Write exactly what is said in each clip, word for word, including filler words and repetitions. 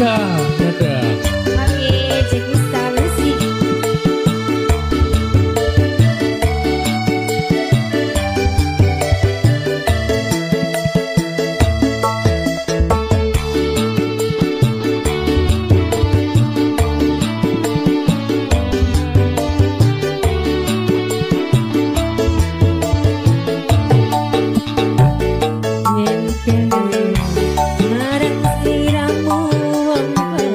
Dadah, dadah. Oke, Jack Star Music. Nempel marang siramu wong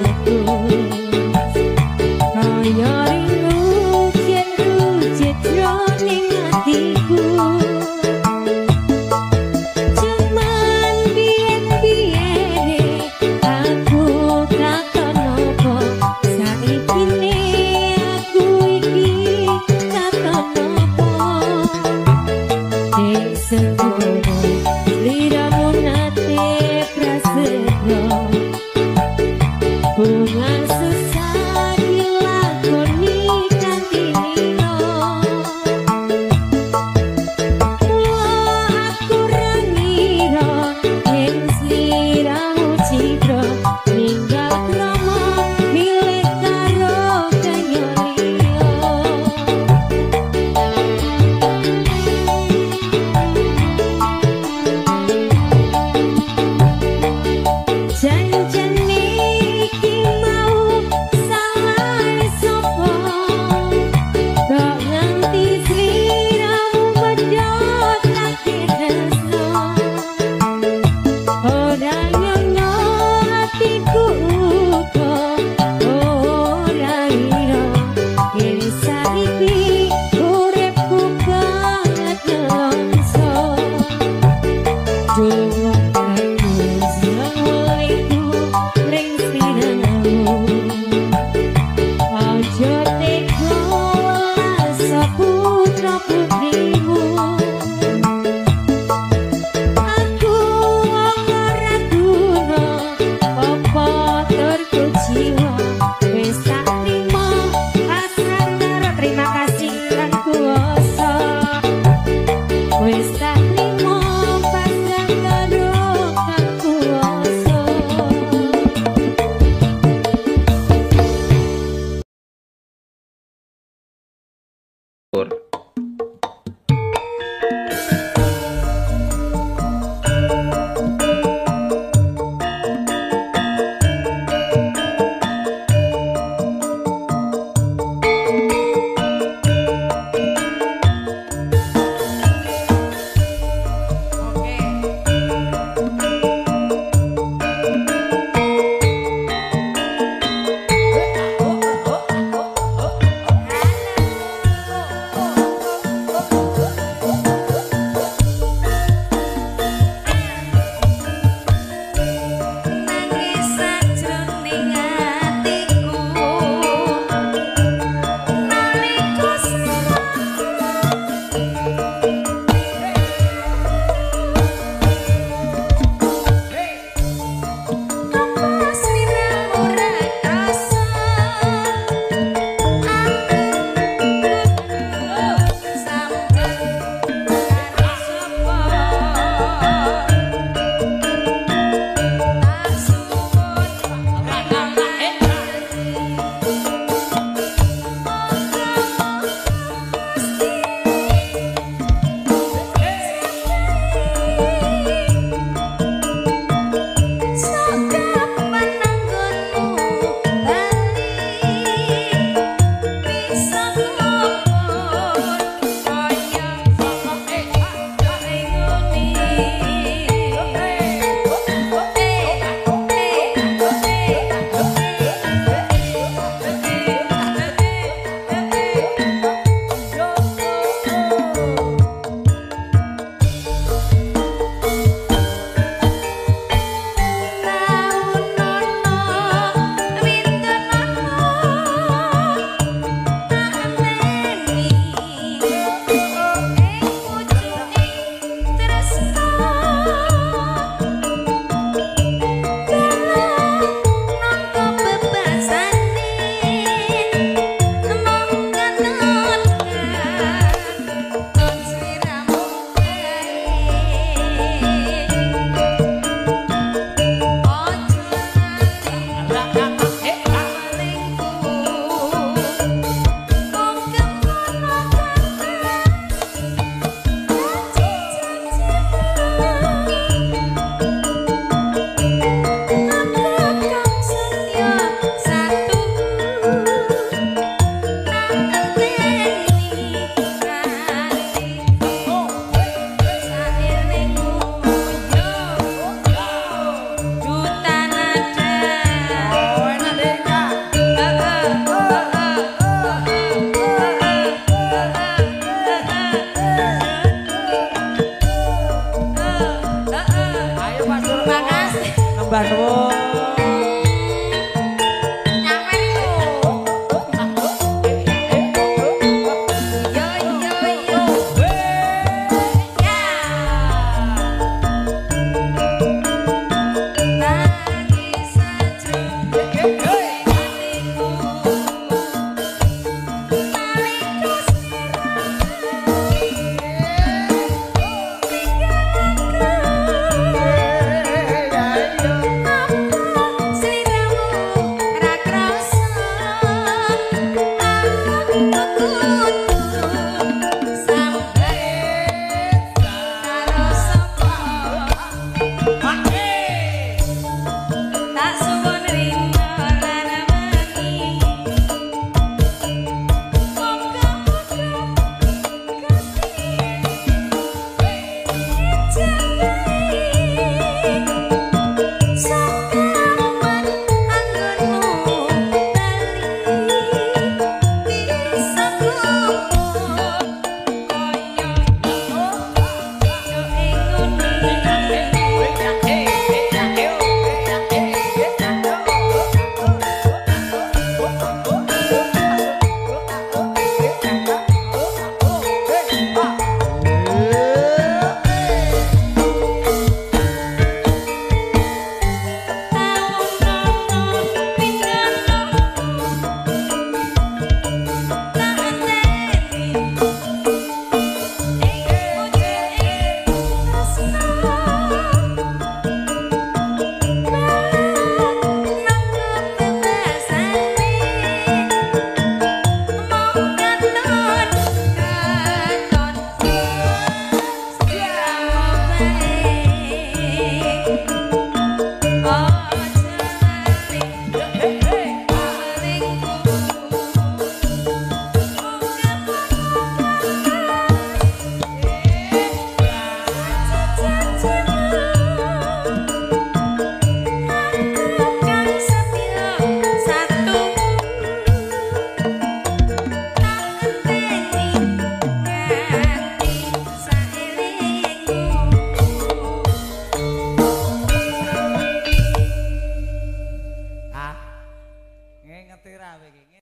ngerti ra kowe iki.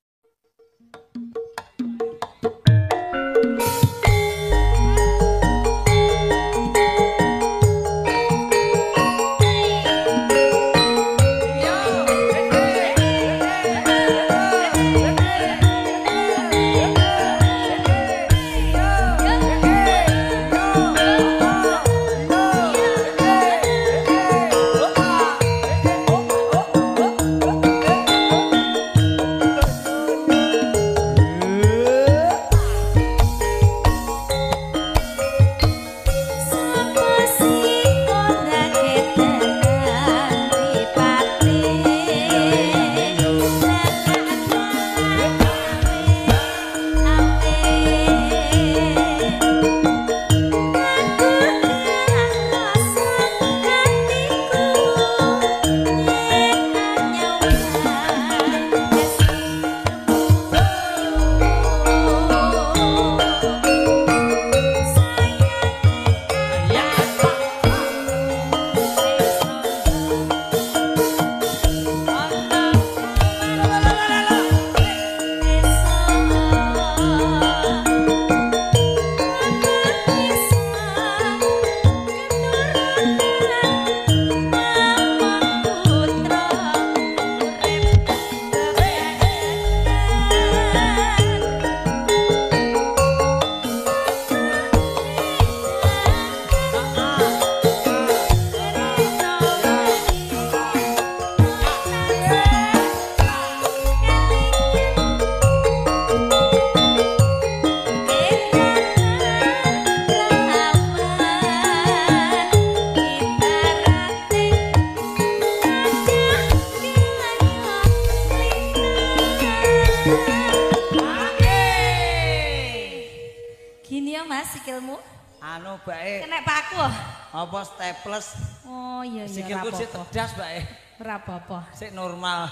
Anu bae. Kenek paku. Apa staples? Oh iya iya. Sikilku sik tedas bae. Ora apa-apa. Sik normal.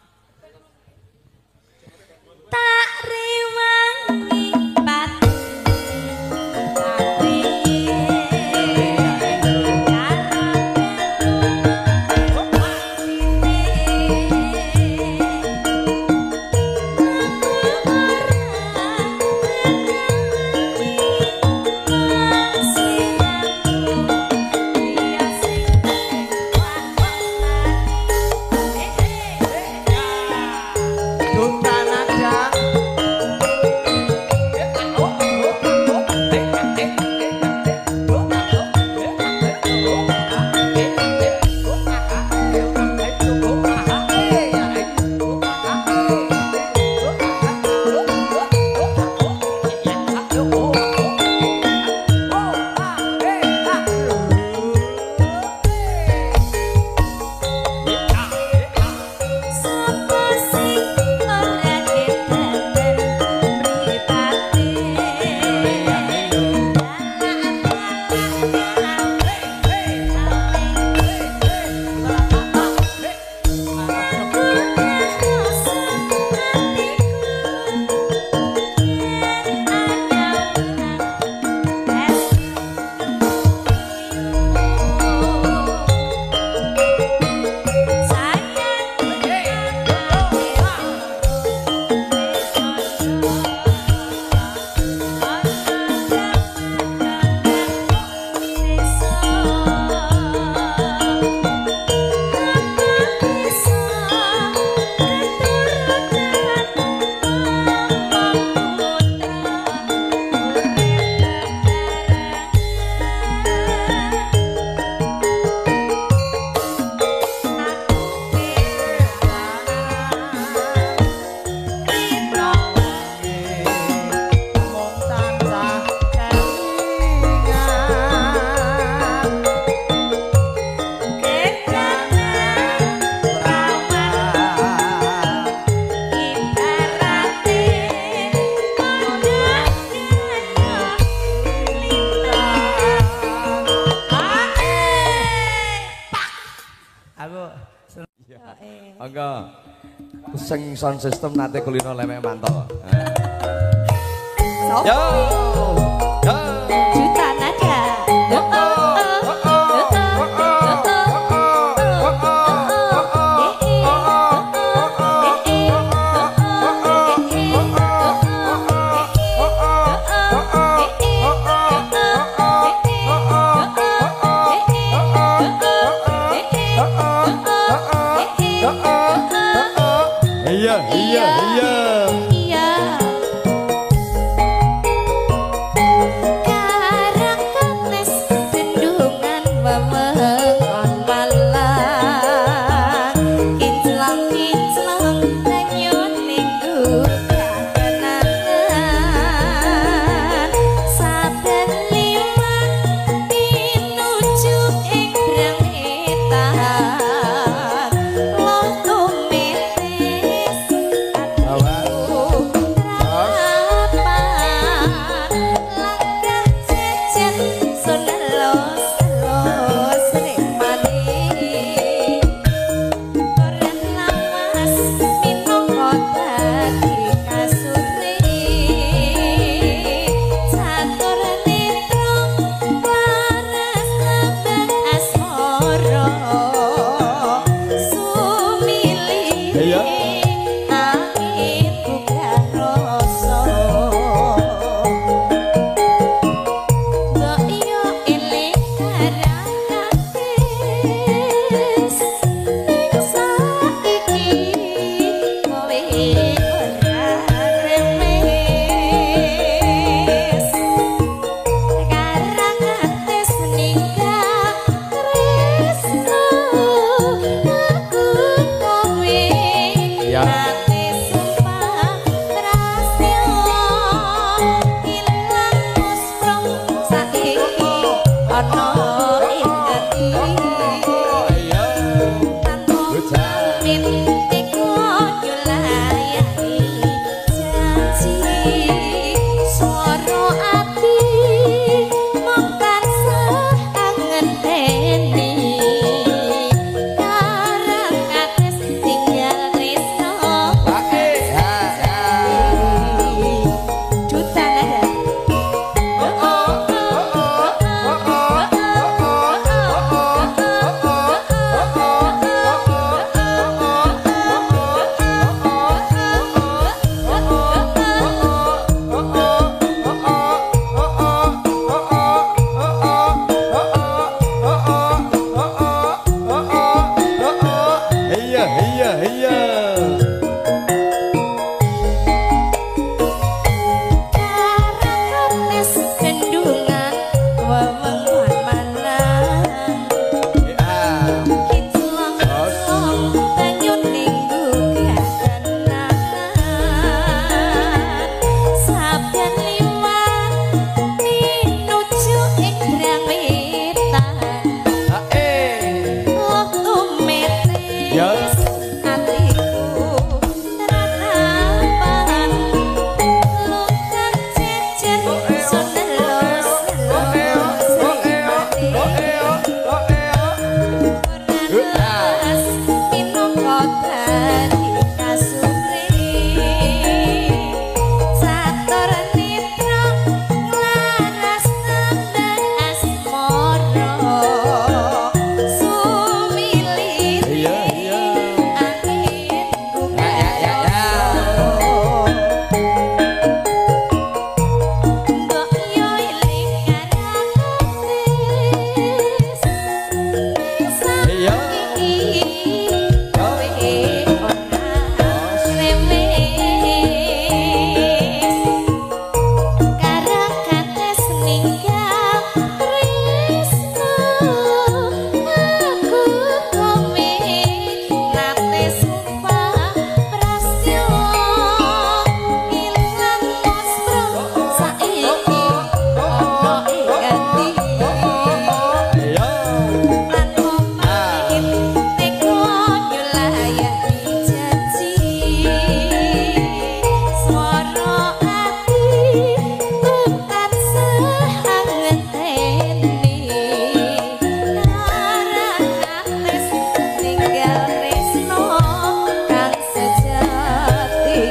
Tak rewangi pati. Angga sing sound system nate kulino lemek mantap. So. Yo. Yo. Juta nada. Yo. Yo. Iya, iya, iya. Iya. Karang kates bendungan wewengkon Malang. Kinclong kinclong denyut minggu kenangan. Saben liwat pinuju ing Brangetan. Loh tumetes atiku rapan. Langkah jejer sonelos-los remane. Koran lawas minangka dadi kasure. Catur netra laras abang asmara. Sumilih Iya. angin buka rasa. Mbok yo eling karang kates ning saiki kowe ora remes. Karang kates ninggal tresno aku kowe. Ya. Nate sumpah trasila ilang musprong saiki ana ing ati. Tanpa pamit iku nyulayani janji. Swara ati mung tansah angenteni. Karang kates tinggal tresno Duta nada. Iya, iya, iya. Karang kates bendungan wewengkon Malang. Kinclong kinclong denyut minggu kenangan. Saben liwat pinuju ing Brangetan. Loh Ya. tumetes atiku ratapan. Lukan jejer sonelos-los remane. Koran minangka dadi kasure. Catur netra laras abang asmara. Sumilih Iya, iya. angin buka Ya, ya, ya, ya. Mbok yo eling karang kates Iya. saiki kowe ora remes. Karang kates ninggal tresno aku kowe. Nate sumpah prastiwa ilang musprong saiki ana ing ati. Iya. Tanpa pamit teko nyulayani janji. Swara ati tum tansah angenteni. Karang kates tinggal tresno kang sejati.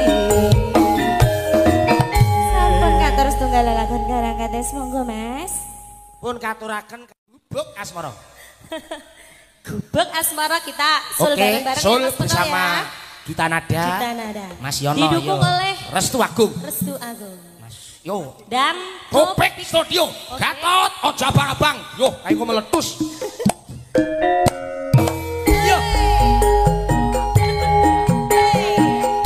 Sampun katur setunggal lakon karang kates monggo Mas. Pun katuraken gubuk asmara. Gubuk asmara kita sul Oke, bareng-bareng Sul ya, Mas Peno bersama ya. Duta Nada. Duta Nada. Mas Yono Didukung yo. oleh Restu Agung. Restu Agung. Mas yo. Dan Kopek Studio. Gatot ojo abang-abang. Yo, kayak meletus. Yo.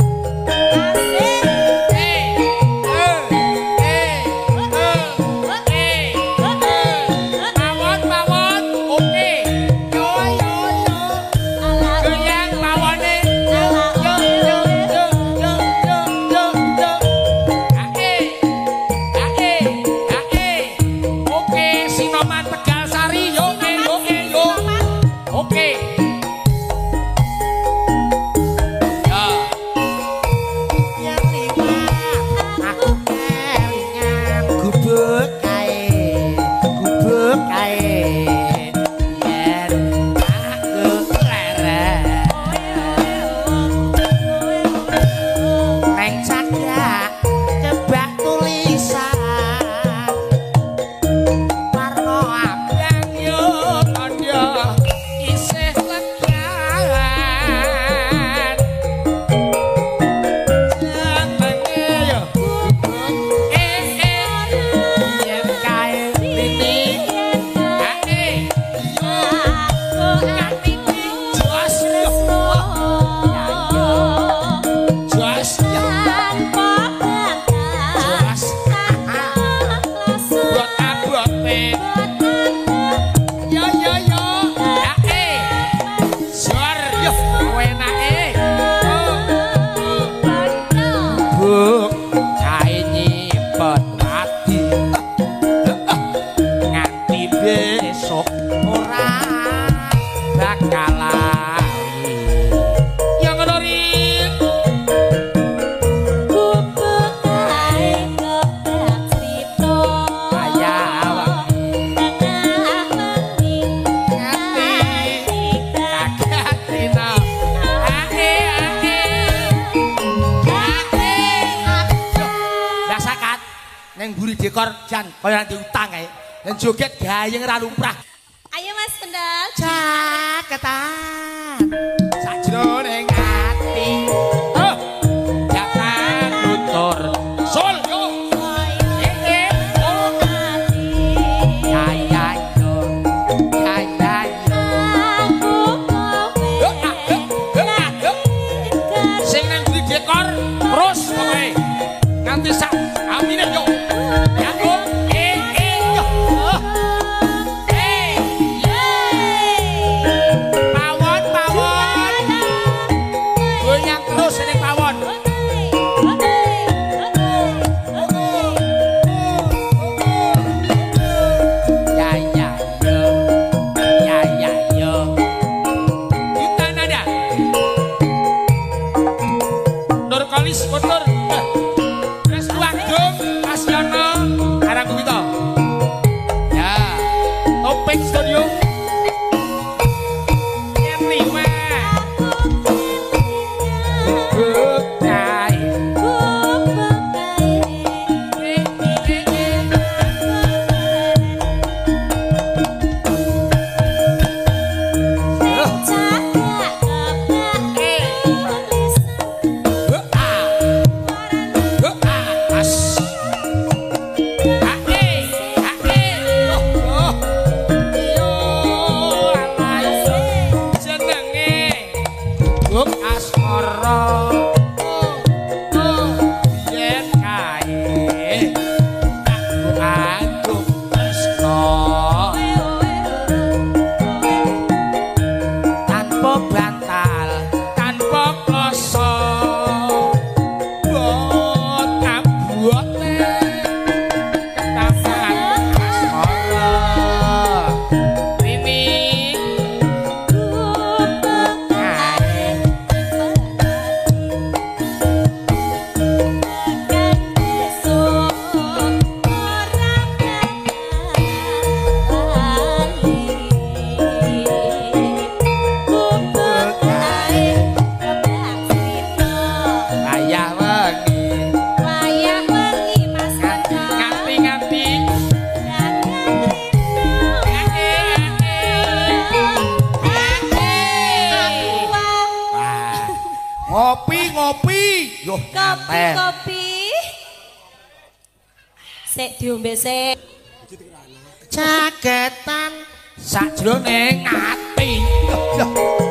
yang buri dekor jan kaya nanti utang kae. Dan joget gayeng ra lumrah. Ayo Mas Kendal. Caketan sajroning ati. Oh, jangan nutur. Sol yo. Eh, oh ati. Ya ya yo. Ya ya yo. Aku kowe. Sing nang buri dekor terus pokoke. Nganti sak amine yo. Ya oh, eh eh yo. Eh. Pawon pawon. Goyang terus ning pawon. Ya ya yo. Ya ya yo. Kita nada. Nur Kalis kotor. Restu Agung Mas Yono Karang Kumito. Ya. Topik Studio. Nyeri mah. Buktai. Tanpa bantal, tanpa kloso, buat ambuote, ketaman asmara. Ini ayah wengi, nganti-nganti. Ngopi ngopi, yo Kopi-kopi. Sik diombe sik. caketan sajroning ati. Yo.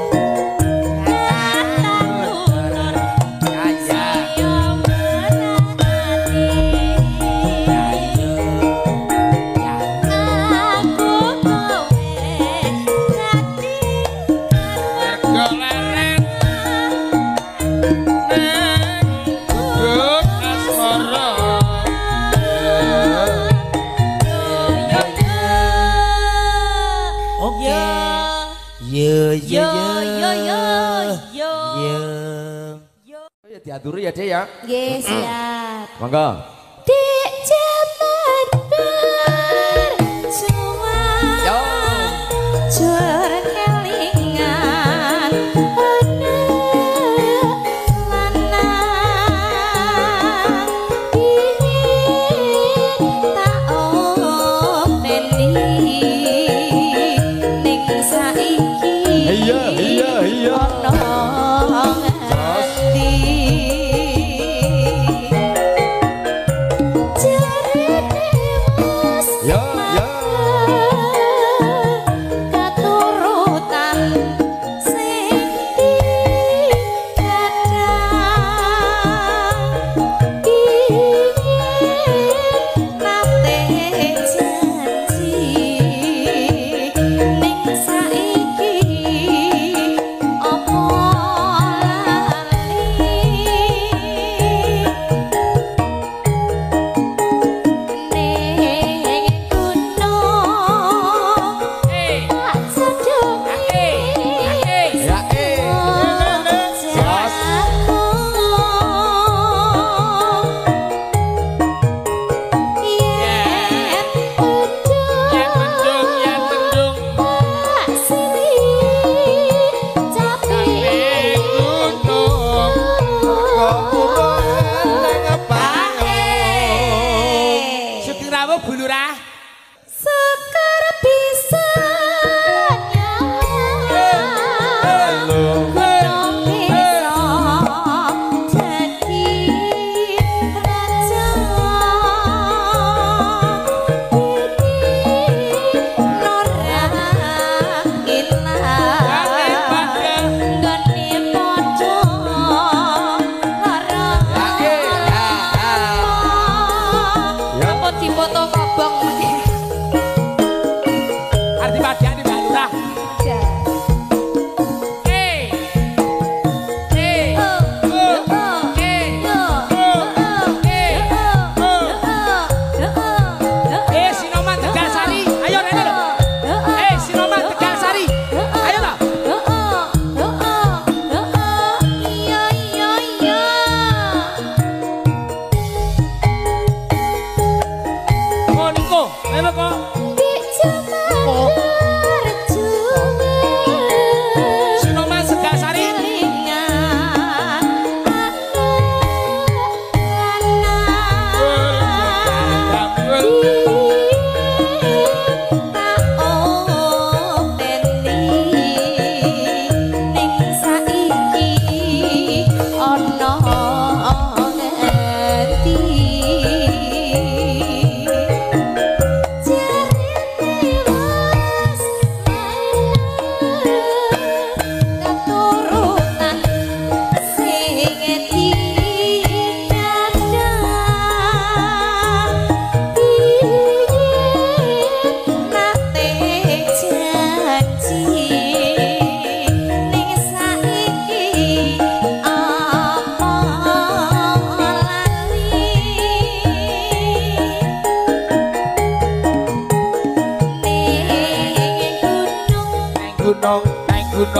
Yo yo Yo yo yo yo. Yo. Ya diaturi ya, Dek ya. Nggih, siap. Monggo. Di jaman berjuang. Yo. Jur kelingan anak lanang ingin tak openi ning saiki. Iya, iya, iya. Ono ngendi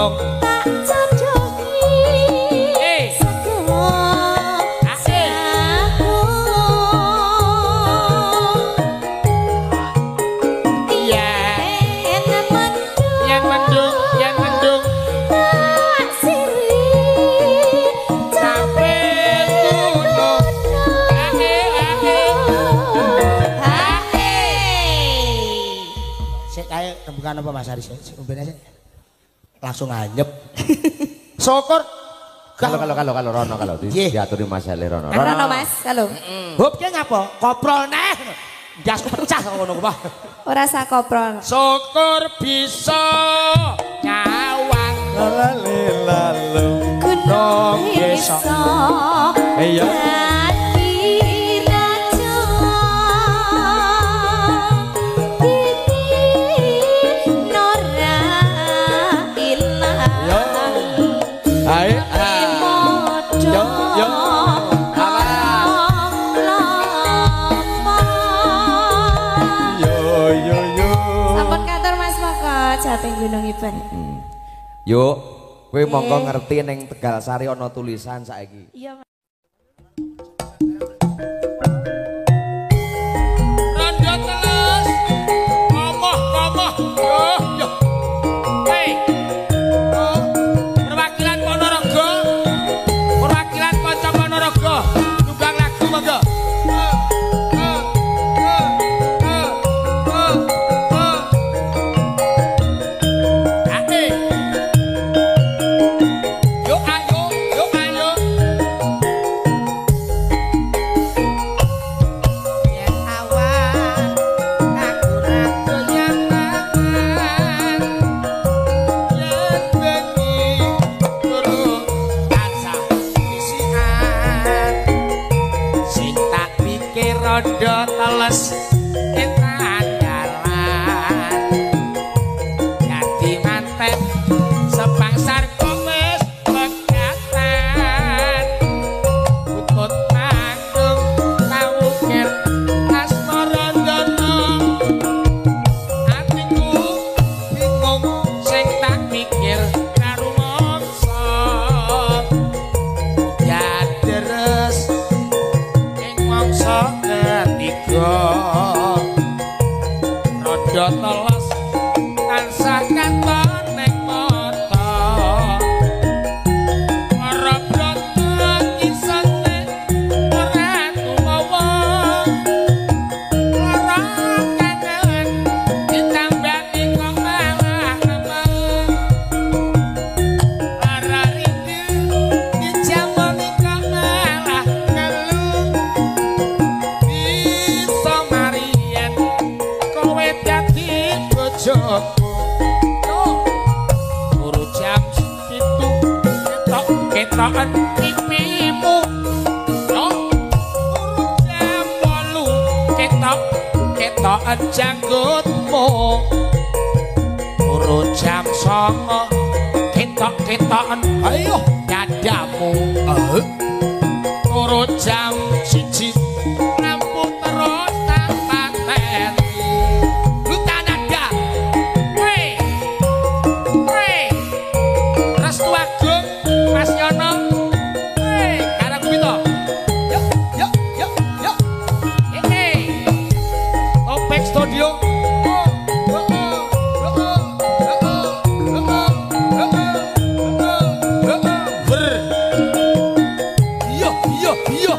gunung tak cocoki sego sago yen mendung yen mendung yen mendung tak siri sampe gunung ae ae sik kae rembukan apa Mas Haris sik umbene sik langsung anyep syukur Kalau kalau kalau kalau Rono kalau di, diaturi Mas Hele Rono. Rono Mas, halo. Hop ki ngapa? Koprol neh. Jasku pecah kok ngono ku, Pak. Ora sak koprol. syukur bisa nyawang Lalu lalu. Gunung iso. Iya. Dadi raja. Titi nora ilang. Ayo. Yo yo. Yo yo yo. Sampun kantor Mas Moko Jateng Gunung Iban. Yuk, kowe monggo ngerti ning Tegal Sari ana tulisan saiki. Iya. rondo telus komoh komoh yo yo hei oh, perwakilan Ponorogo perwakilan Kanca Ponorogo nyumbang lagu monggo Ate yo ayo yo ayo yen awan aku ra doyan mangan yen bengi turu tansah isian sing tak pikir rondo teles etan dalan ganti manten sepangsar komes pegatan butut manggung kawukir asmara dono atiku bingung sing tak mikir karo mangsa ya deres ing mangsa ketiga rondo teles tansah katon ning mata ora broto kisane ora tuwa ora kangen ditambani kok malah nembang ora rindu dijamoni kok malah ngeluh bisa marien kowe dadi bojoku turu jam pitu ketok ketokan pipimu yo turu jam wolu ketok ketokan janggutmu turu jam songo ketok ketokan ayo dadamu eh turu jam siji lampu terus tak pateni lu tanada weh weh restu agung Mas Yono weh karo kupito yuk yuk yuk yuk hehe Opek Studio oh oh oh oh oh oh oh oh ber iya iya iya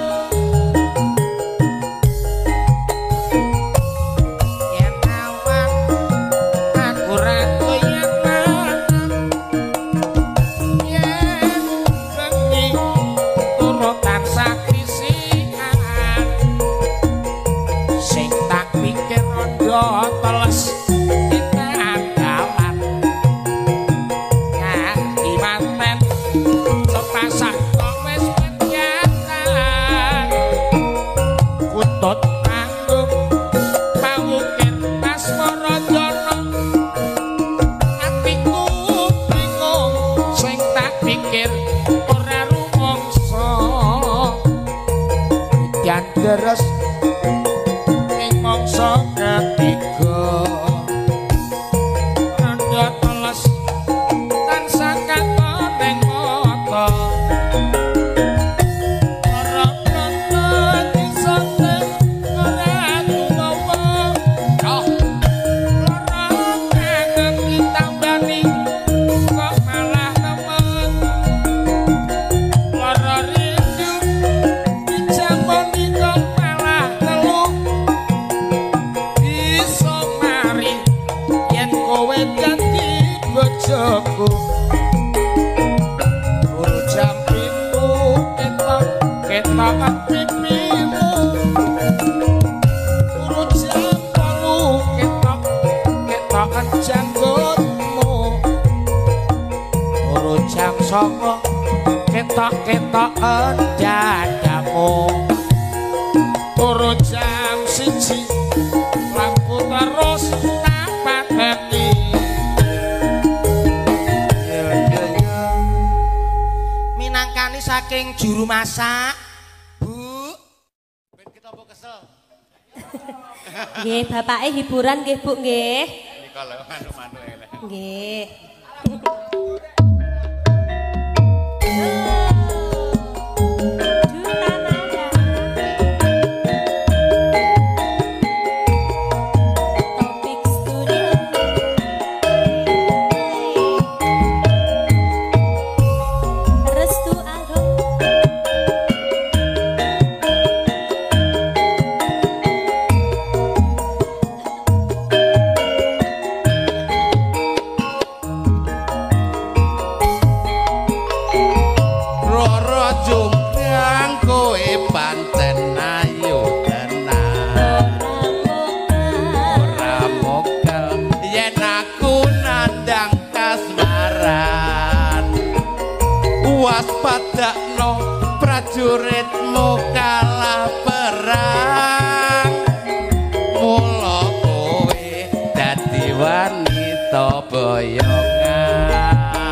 yen awan aku ra doyan mangan yen bengi turu tansah krisikan sing tak pikir rondo teles etan dalan nganti manten sepasang kok wis pegatan kutut manggung pawukir asmara dono atiku bingung sing tak pikir ora rumangsa dan deres ing mangsa ketiga rondo teles tansah ketok pipimu urut jam telu ketok ketok janggutmu urut jam songo ketok ketok dadamu urut jam siji lampu terus napateni minangkani saking juru masak Bu ben kita apa kesel Nggih, bapake hiburan nggih, Bu nggih. nika lho manuk-manuk elek Nggih. waspadakno prajuritmu kalah perang mula kowe dadi wanita boyongan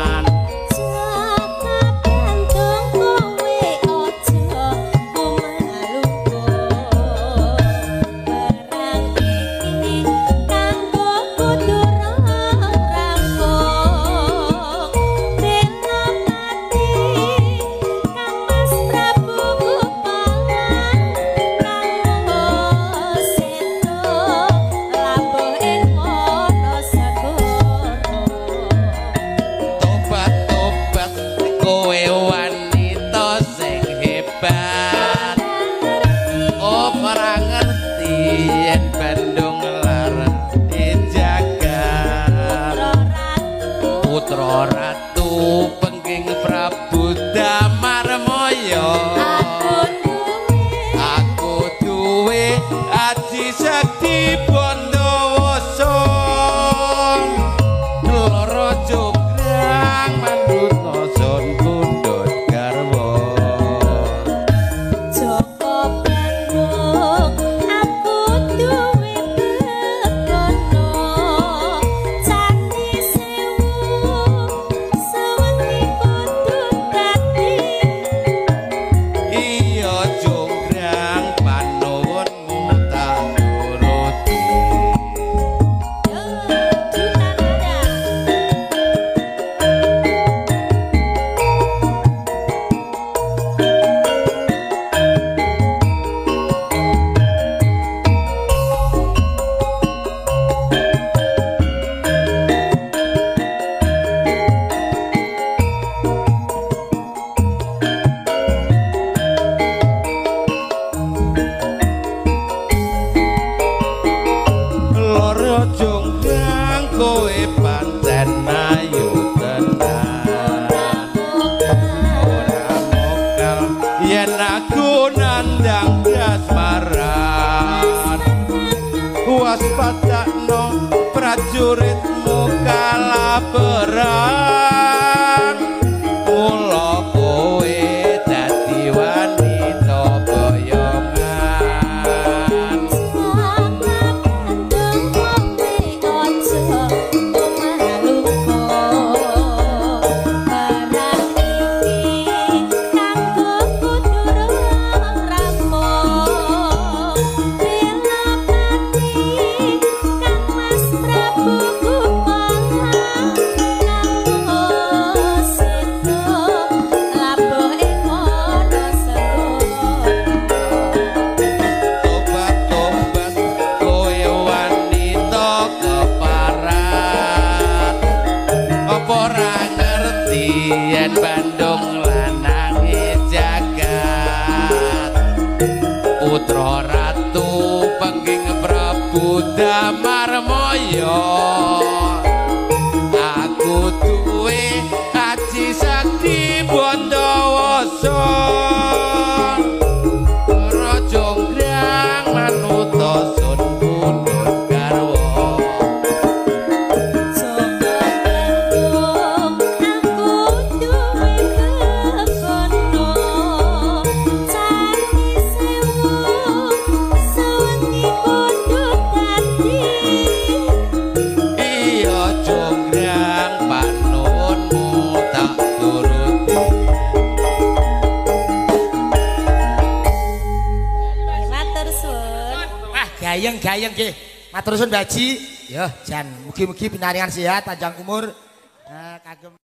Ratu pengging Prabu Damarmaya aku duwe aji sakti Bandawasa loro jograng mandut nason kundut garwa Joko Bandung aku duwe begono candi sewu sewengi kutut dadi iya jograng panuwunmu tak nuruti loro jonggrang kowe pancen ayu tenan ora mokal yen aku nandang dasmaran waspadakno prajuritmu kalah perang mula kowe dadi wanita boyongan Tobat-tobat kowe wanita keparat apa ora ngerti yen Bandung lanange jagat putra ratu pengging Prabu Damarmaya aku duwe aji sakti Bandawasa gayeng-gayeng nggih. Matur suwun Mbak Haji. Ya, jan mugi-mugi pinaringan sehat, panjang umur. Nah, kagem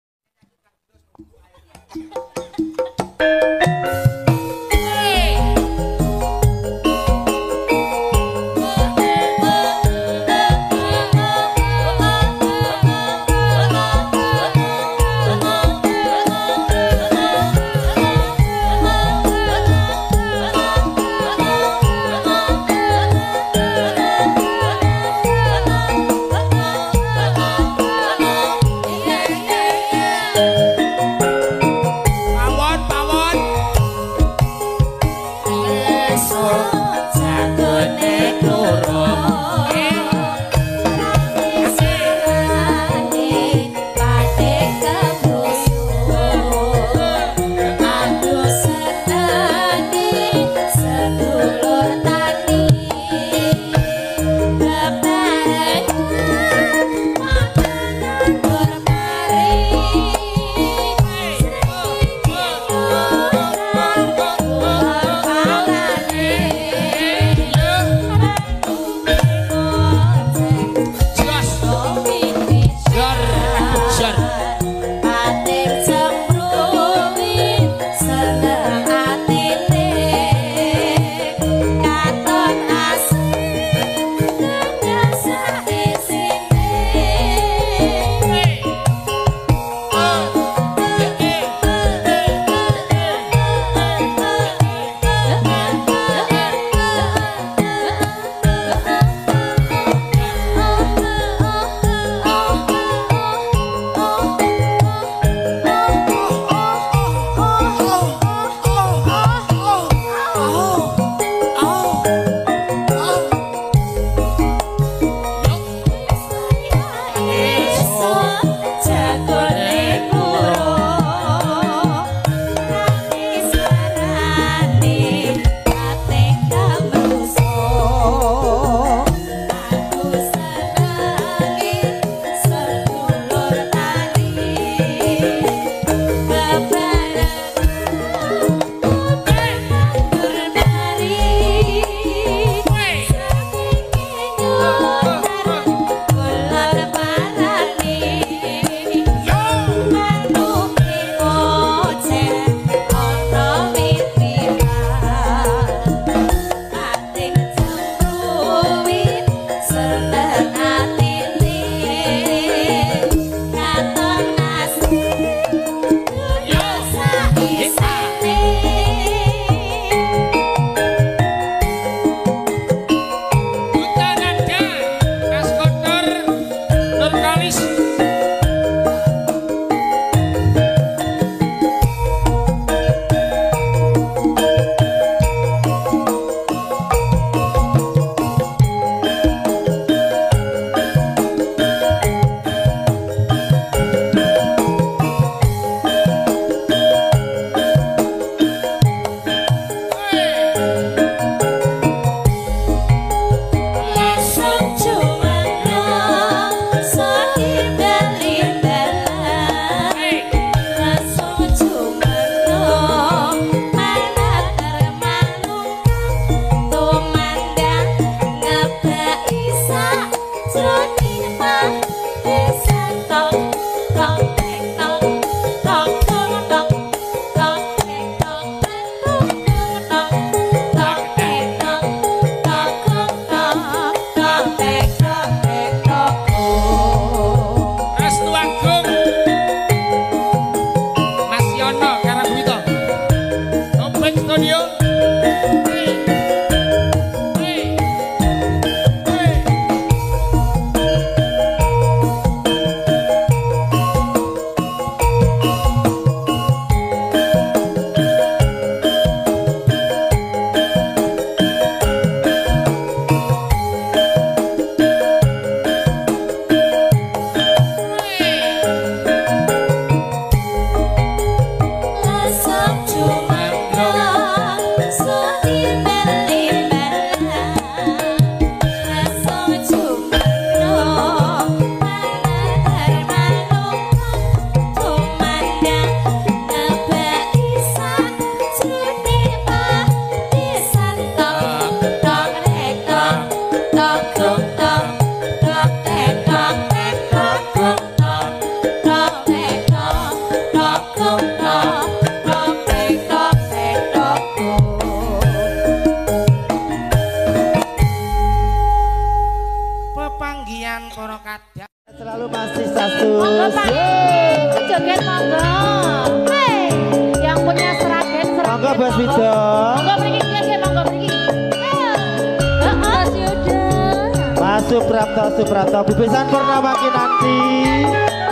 Monggo Pak. Joget monggo. Hei, yang punya seragen seragen. Monggo Bos Widom. Monggo mriki nggih, monggo mriki. Heeh. Mas Yuda. Mas Suprapto Suprapto Bubesan Purnama Kinanti.